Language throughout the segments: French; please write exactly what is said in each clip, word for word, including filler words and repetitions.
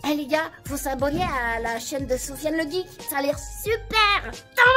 Eh les gars, faut s'abonner à la chaîne de Sofiane le Geek, ça a l'air super.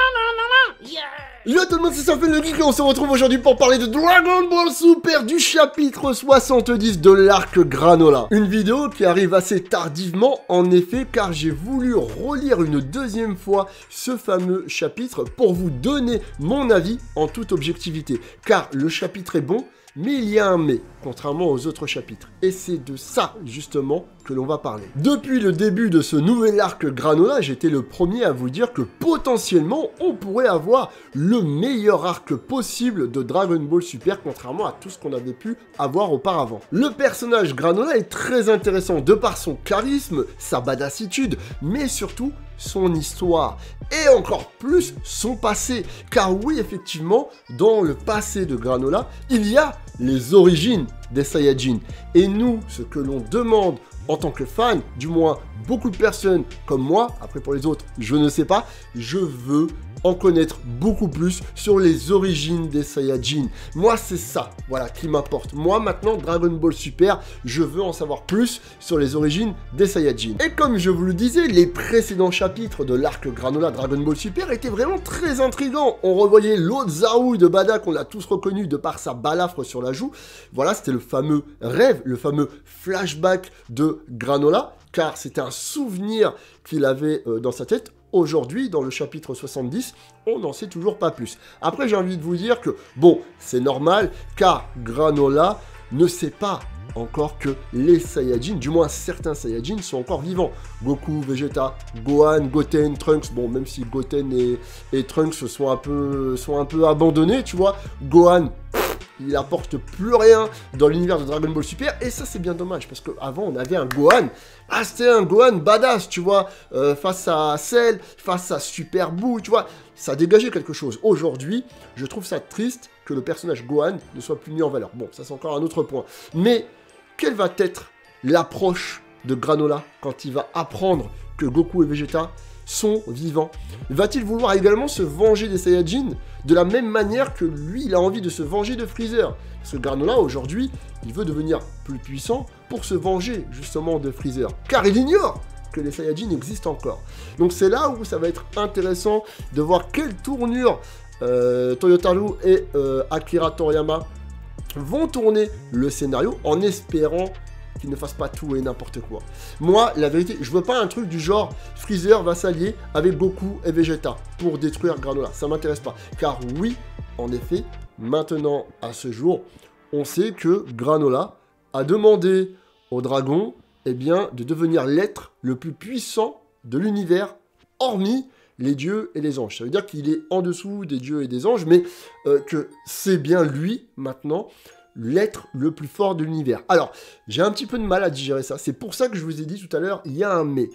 Yeah. Yo tout le monde, c'est Sofiane le Geek et on se retrouve aujourd'hui pour parler de Dragon Ball Super du chapitre soixante-dix de l'arc Granola. Une vidéo qui arrive assez tardivement en effet car j'ai voulu relire une deuxième fois ce fameux chapitre pour vous donner mon avis en toute objectivité. Car le chapitre est bon, mais il y a un mais, contrairement aux autres chapitres. Et c'est de ça, justement, que l'on va parler. Depuis le début de ce nouvel arc Granola, j'étais le premier à vous dire que potentiellement, on pourrait avoir le meilleur arc possible de Dragon Ball Super, contrairement à tout ce qu'on avait pu avoir auparavant. Le personnage Granola est très intéressant de par son charisme, sa badassitude, mais surtout son histoire, et encore plus son passé. Car oui, effectivement, dans le passé de Granola, il y a les origines des Saiyajins. Et nous, ce que l'on demande en tant que fan, du moins beaucoup de personnes comme moi, après pour les autres, je ne sais pas, je veux en connaître beaucoup plus sur les origines des Saiyajins. Moi, c'est ça, voilà, qui m'importe. Moi, maintenant, Dragon Ball Super, je veux en savoir plus sur les origines des Saiyajins. Et comme je vous le disais, les précédents chapitres de l'arc Granola Dragon Ball Super étaient vraiment très intrigants. On revoyait l'autre Zaouï de Bada qu'on a tous reconnu de par sa balafre sur la joue. Voilà, c'était le fameux rêve, le fameux flashback de Granola, car c'était un souvenir qu'il avait euh, dans sa tête. Aujourd'hui, dans le chapitre soixante-dix, on n'en sait toujours pas plus. Après, j'ai envie de vous dire que, bon, c'est normal, car Granola ne sait pas encore que les Saiyajins, du moins certains Saiyajins, sont encore vivants. Goku, Vegeta, Gohan, Goten, Trunks, bon, même si Goten et, et Trunks sont un, peu, sont un peu abandonnés, tu vois, Gohan, il apporte plus rien dans l'univers de Dragon Ball Super, et ça c'est bien dommage, parce qu'avant on avait un Gohan, ah c'était un Gohan badass, tu vois, euh, face à Cell, face à Super Buu, tu vois, ça dégageait quelque chose. Aujourd'hui, je trouve ça triste que le personnage Gohan ne soit plus mis en valeur. Bon, ça c'est encore un autre point. Mais, quelle va être l'approche de Granola quand il va apprendre que Goku et Vegeta sont vivants? Va-t-il vouloir également se venger des Saiyajins de la même manière que lui, il a envie de se venger de Freezer? Parce que Granola, aujourd'hui, il veut devenir plus puissant pour se venger, justement, de Freezer. Car il ignore que les Saiyajins existent encore. Donc c'est là où ça va être intéressant de voir quelle tournure euh, Toyotaru et euh, Akira Toriyama vont tourner le scénario en espérant qu'il ne fasse pas tout et n'importe quoi. Moi, la vérité, je veux pas un truc du genre Freezer va s'allier avec Goku et Vegeta pour détruire Granola. Ça m'intéresse pas. Car oui, en effet, maintenant, à ce jour, on sait que Granola a demandé au dragon, eh bien, de devenir l'être le plus puissant de l'univers, hormis les dieux et les anges. Ça veut dire qu'il est en dessous des dieux et des anges, mais euh, que c'est bien lui, maintenant, l'être le plus fort de l'univers. Alors, j'ai un petit peu de mal à digérer ça. C'est pour ça que je vous ai dit tout à l'heure, il y a un mais.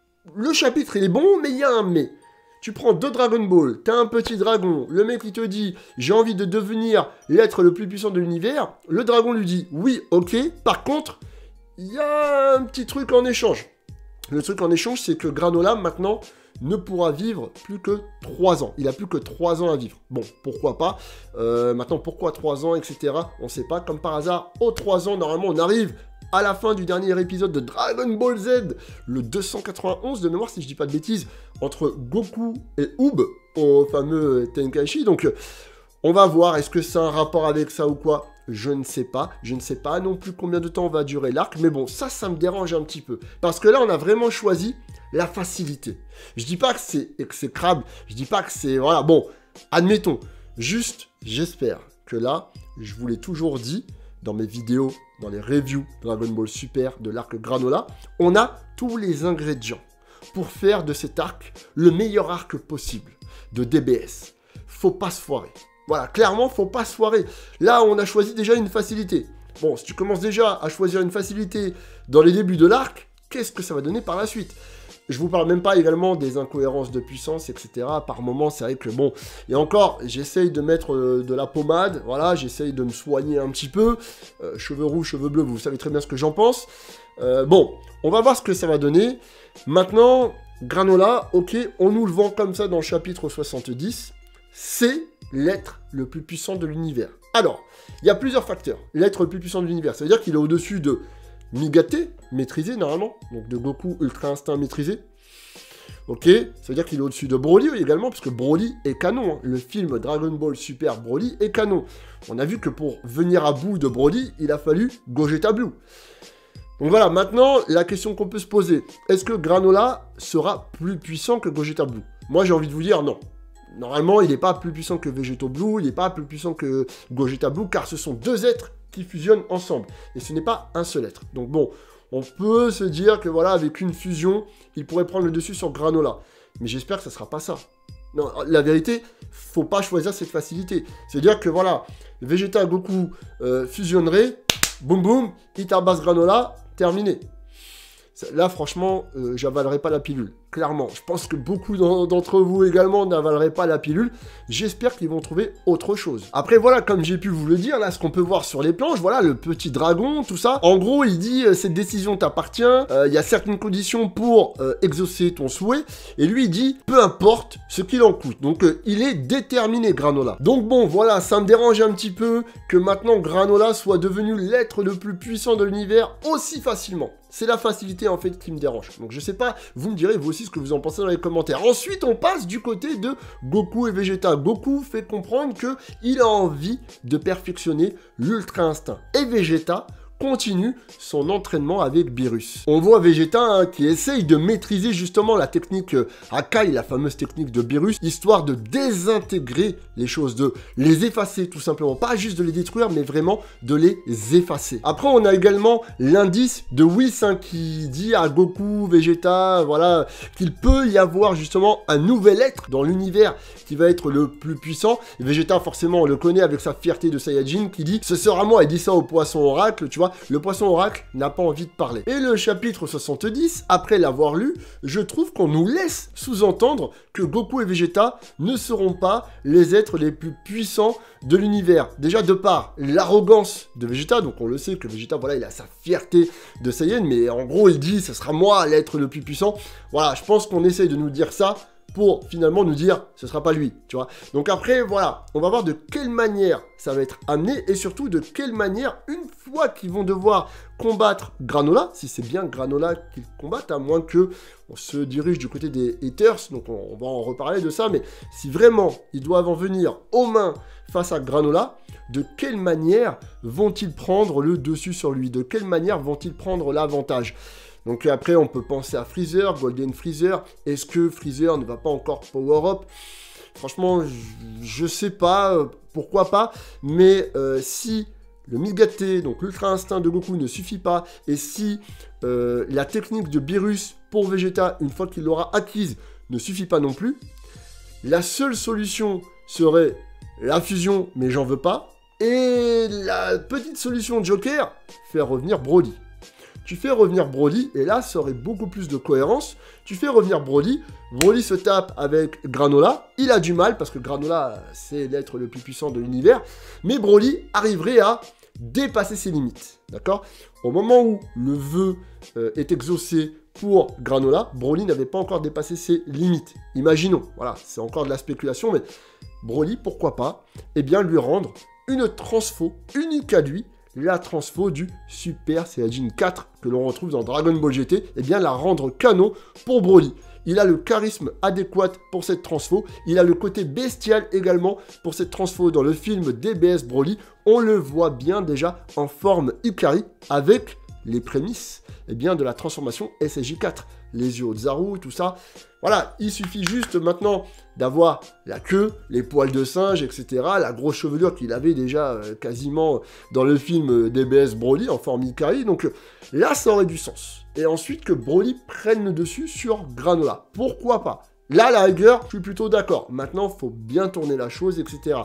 Le chapitre, il est bon, mais il y a un mais. Tu prends deux Dragon Ball, t'as un petit dragon, le mec il te dit « j'ai envie de devenir l'être le plus puissant de l'univers », le dragon lui dit « oui, ok, par contre, il y a un petit truc en échange ». Le truc en échange, c'est que Granola, maintenant, ne pourra vivre plus que trois ans. Il a plus que trois ans à vivre. Bon, pourquoi pas. Euh, maintenant, pourquoi trois ans, et cetera. On ne sait pas. Comme par hasard, aux trois ans, normalement, on arrive à la fin du dernier épisode de Dragon Ball Z, le deux cent quatre-vingt-onze de mémoire, si je dis pas de bêtises, entre Goku et Oob, au fameux Tenkaichi. Donc, on va voir, est-ce que c'est un rapport avec ça ou quoi? Je ne sais pas. Je ne sais pas non plus combien de temps va durer l'arc. Mais bon, ça, ça me dérange un petit peu. Parce que là, on a vraiment choisi la facilité. Je dis pas que c'est exécrable. Je dis pas que c'est... Voilà, bon, admettons. Juste, j'espère que là, je vous l'ai toujours dit dans mes vidéos, dans les reviews Dragon Ball Super de l'arc Granola, on a tous les ingrédients pour faire de cet arc le meilleur arc possible de D B S. Faut pas se foirer. Voilà, clairement, faut pas se foirer. Là, on a choisi déjà une facilité. Bon, si tu commences déjà à choisir une facilité dans les débuts de l'arc, qu'est-ce que ça va donner par la suite? Je vous parle même pas également des incohérences de puissance, et cetera. Par moments, c'est vrai que bon... Et encore, j'essaye de mettre euh, de la pommade, voilà, j'essaye de me soigner un petit peu. Euh, cheveux roux, cheveux bleus, vous savez très bien ce que j'en pense. Euh, bon, on va voir ce que ça va donner. Maintenant, Granola, ok, on nous le vend comme ça dans le chapitre soixante-dix. C'est l'être le plus puissant de l'univers. Alors, il y a plusieurs facteurs. L'être le plus puissant de l'univers, ça veut dire qu'il est au-dessus de Migate, maîtrisé normalement. Donc de Goku Ultra Instinct maîtrisé. Ok, ça veut dire qu'il est au-dessus de Broly également, parce que Broly est canon. Hein. Le film Dragon Ball Super Broly est canon. On a vu que pour venir à bout de Broly, il a fallu Gogeta Blue. Donc voilà, maintenant, la question qu'on peut se poser, est-ce que Granola sera plus puissant que Gogeta Blue? Moi, j'ai envie de vous dire non. Normalement, il n'est pas plus puissant que Vegeto Blue, il n'est pas plus puissant que Gogeta Blue, car ce sont deux êtres qui fusionnent ensemble. Et ce n'est pas un seul être. Donc bon, on peut se dire que voilà, avec une fusion, il pourrait prendre le dessus sur Granola. Mais j'espère que ça ne sera pas ça. Non, la vérité, faut pas choisir cette facilité. C'est-à-dire que voilà, Vegeta Goku euh, fusionnerait, boum boum, il tabasse Granola, terminé. Là, franchement, euh, j'avalerai pas la pilule. Clairement, je pense que beaucoup d'entre vous également n'avaleraient pas la pilule. J'espère qu'ils vont trouver autre chose. Après, voilà, comme j'ai pu vous le dire, là, ce qu'on peut voir sur les planches, voilà, le petit dragon, tout ça. En gros, il dit, euh, cette décision t'appartient, euh, il y a certaines conditions pour euh, exaucer ton souhait. Et lui, il dit, peu importe ce qu'il en coûte. Donc, euh, il est déterminé, Granola. Donc, bon, voilà, ça me dérange un petit peu que maintenant, Granola soit devenu l'être le plus puissant de l'univers aussi facilement. C'est la facilité, en fait, qui me dérange. Donc, je sais pas, vous me direz, vous aussi, ce que vous en pensez dans les commentaires. Ensuite, on passe du côté de Goku et Vegeta. Goku fait comprendre qu'il a envie de perfectionner l'Ultra Instinct. Et Vegeta continue son entraînement avec Beerus. On voit Vegeta hein, qui essaye de maîtriser justement la technique euh, Akai, la fameuse technique de Beerus, histoire de désintégrer les choses, de les effacer tout simplement. Pas juste de les détruire, mais vraiment de les effacer. Après, on a également l'indice de Whis hein, qui dit à Goku, Vegeta, voilà, qu'il peut y avoir justement un nouvel être dans l'univers qui va être le plus puissant. Et Vegeta, forcément, on le connaît avec sa fierté de Saiyajin qui dit « Ce sera moi », il dit ça au poisson oracle, tu vois. Le poisson oracle n'a pas envie de parler. Et le chapitre soixante-dix, après l'avoir lu, je trouve qu'on nous laisse sous-entendre que Goku et Vegeta ne seront pas les êtres les plus puissants de l'univers. Déjà de par l'arrogance de Vegeta, donc on le sait que Vegeta, voilà, il a sa fierté de Saiyan, mais en gros il dit, ce sera moi l'être le plus puissant. Voilà, je pense qu'on essaye de nous dire ça pour finalement nous dire ce sera pas lui, tu vois. Donc après, voilà, on va voir de quelle manière ça va être amené et surtout de quelle manière, une fois qu'ils vont devoir combattre Granola, si c'est bien Granola qu'ils combattent, à moins que on se dirige du côté des haters, donc on, on va en reparler de ça, mais si vraiment ils doivent en venir aux mains face à Granola, de quelle manière vont-ils prendre le dessus sur lui? De quelle manière vont-ils prendre l'avantage? Donc après, on peut penser à Freezer, Golden Freezer. Est-ce que Freezer ne va pas encore power up? Franchement, je sais pas, euh, pourquoi pas. Mais euh, si le Migate, donc l'Ultra Instinct de Goku ne suffit pas, et si euh, la technique de Beerus pour Vegeta, une fois qu'il l'aura acquise, ne suffit pas non plus, la seule solution serait la fusion, mais j'en veux pas. Et la petite solution Joker, faire revenir Broly. Tu fais revenir Broly, et là, ça aurait beaucoup plus de cohérence. Tu fais revenir Broly, Broly se tape avec Granola, il a du mal, parce que Granola, c'est l'être le plus puissant de l'univers, mais Broly arriverait à dépasser ses limites, d'accord? Au moment où le vœu euh, est exaucé pour Granola, Broly n'avait pas encore dépassé ses limites. Imaginons, voilà, c'est encore de la spéculation, mais Broly, pourquoi pas, eh bien, lui rendre une transfo unique à lui, la transfo du Super Saiyajin quatre que l'on retrouve dans Dragon Ball G T, et bien la rendre canon pour Broly. Il a le charisme adéquat pour cette transfo, il a le côté bestial également pour cette transfo dans le film D B S Broly. On le voit bien déjà en forme Ikari avec les prémices eh bien, de la transformation S S J quatre. Les yeux de Zaru, tout ça. Voilà, il suffit juste maintenant d'avoir la queue, les poils de singe, et cetera. La grosse chevelure qu'il avait déjà euh, quasiment dans le film D B S Broly en forme Ikari. Donc euh, là, ça aurait du sens. Et ensuite que Broly prenne le dessus sur Granola. Pourquoi pas? Là, la rigueur, je suis plutôt d'accord. Maintenant, il faut bien tourner la chose, et cetera.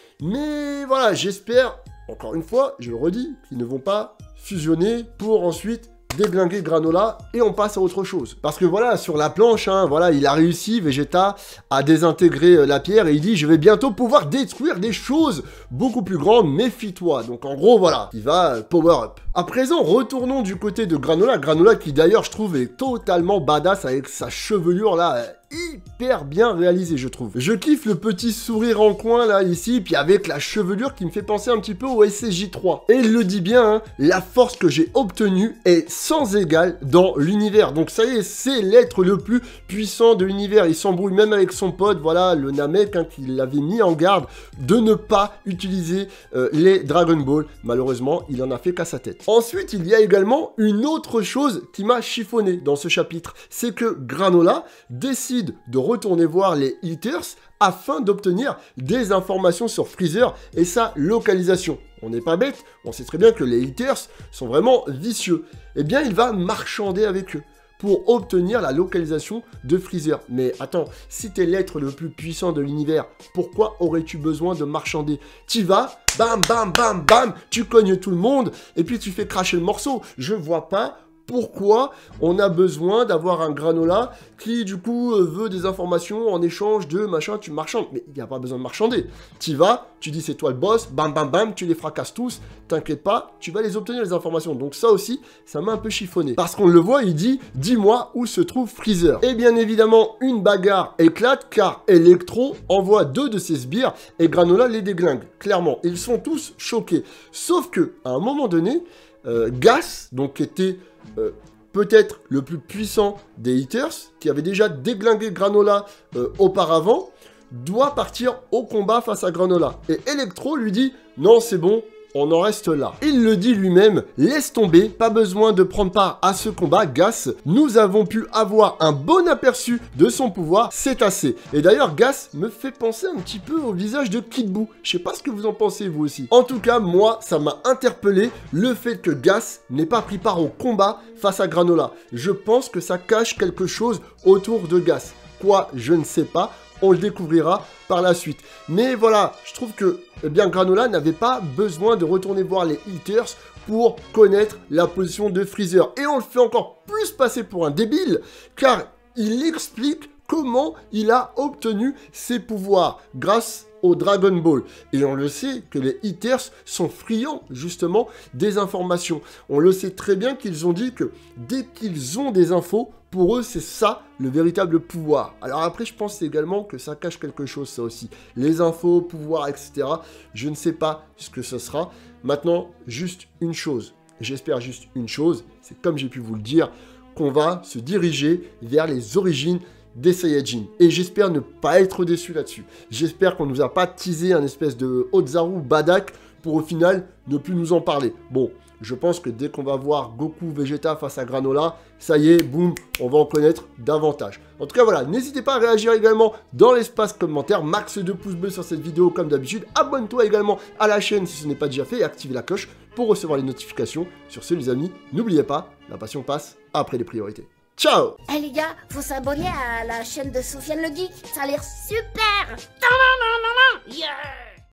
Mais voilà, j'espère, encore une fois, je le redis, qu'ils ne vont pas fusionner pour ensuite déglinguer Granola et on passe à autre chose. Parce que voilà, sur la planche, hein, voilà, il a réussi, Vegeta, à désintégrer euh, la pierre et il dit « Je vais bientôt pouvoir détruire des choses beaucoup plus grandes, méfie-toi ». Donc en gros, voilà, il va euh, power up. À présent, retournons du côté de Granola. Granola qui d'ailleurs, je trouve, est totalement badass avec sa chevelure là, euh, hyper bien réalisé, je trouve. Je kiffe le petit sourire en coin là, ici, puis avec la chevelure qui me fait penser un petit peu au S S J trois. Et il le dit bien, hein, la force que j'ai obtenue est sans égale dans l'univers. Donc ça y est, c'est l'être le plus puissant de l'univers. Il s'embrouille même avec son pote, voilà, le Namek, hein, qui l'avait mis en garde de ne pas utiliser euh, les Dragon Ball. Malheureusement, il en a fait qu'à sa tête. Ensuite, il y a également une autre chose qui m'a chiffonné dans ce chapitre. C'est que Granola décide de retourner voir les Eaters afin d'obtenir des informations sur Freezer et sa localisation. On n'est pas bête, on sait très bien que les Eaters sont vraiment vicieux. Eh bien, il va marchander avec eux pour obtenir la localisation de Freezer. Mais attends, si t'es l'être le plus puissant de l'univers, pourquoi aurais-tu besoin de marchander? T'y vas, bam, bam, bam, bam, tu cognes tout le monde, et puis tu fais cracher le morceau. Je vois pas pourquoi on a besoin d'avoir un Granola qui, du coup, euh, veut des informations en échange de machin, tu marchandes. Mais il n'y a pas besoin de marchander. Tu vas, tu dis c'est toi le boss, bam, bam, bam, tu les fracasses tous, t'inquiète pas, tu vas les obtenir les informations. Donc ça aussi, ça m'a un peu chiffonné. Parce qu'on le voit, il dit, dis-moi où se trouve Freezer. Et bien évidemment, une bagarre éclate car Electro envoie deux de ses sbires et Granola les déglingue. Clairement, ils sont tous choqués. Sauf que, à un moment donné, euh, Gas, donc qui était Euh, peut-être le plus puissant des Eaters, qui avait déjà déglingué Granola euh, auparavant, doit partir au combat face à Granola. Et Electro lui dit « Non, c'est bon, on en reste là. » Il le dit lui-même, laisse tomber, pas besoin de prendre part à ce combat, Gas. Nous avons pu avoir un bon aperçu de son pouvoir, c'est assez. Et d'ailleurs, Gas me fait penser un petit peu au visage de Kid Buu. Je sais pas ce que vous en pensez, vous aussi. En tout cas, moi, ça m'a interpellé le fait que Gas n'ait pas pris part au combat face à Granola. Je pense que ça cache quelque chose autour de Gas. Quoi, je ne sais pas. On le découvrira par la suite. Mais voilà, je trouve que eh bien, Granola n'avait pas besoin de retourner voir les Eaters pour connaître la position de Freezer. Et on le fait encore plus passer pour un débile, car il explique comment il a obtenu ses pouvoirs grâce au Dragon Ball. Et on le sait que les Eaters sont friands justement des informations. On le sait très bien qu'ils ont dit que dès qu'ils ont des infos, pour eux, c'est ça le véritable pouvoir. Alors après, je pense également que ça cache quelque chose, ça aussi. Les infos, pouvoir, et cetera. Je ne sais pas ce que ce sera. Maintenant, juste une chose. J'espère juste une chose. C'est comme j'ai pu vous le dire, qu'on va se diriger vers les origines des Saiyajin. Et j'espère ne pas être déçu là-dessus. J'espère qu'on ne nous a pas teasé un espèce de Ozaru Badak pour au final ne plus nous en parler. Bon, je pense que dès qu'on va voir Goku Vegeta face à Granola, ça y est, boum, on va en connaître davantage. En tout cas, voilà, n'hésitez pas à réagir également dans l'espace commentaire. Max deux pouces bleus sur cette vidéo comme d'habitude. Abonne-toi également à la chaîne si ce n'est pas déjà fait et active la cloche pour recevoir les notifications. Sur ce, les amis, n'oubliez pas, la passion passe après les priorités. Ciao! Eh les gars, faut s'abonner à la chaîne de Sofiane le Geek, ça a l'air super.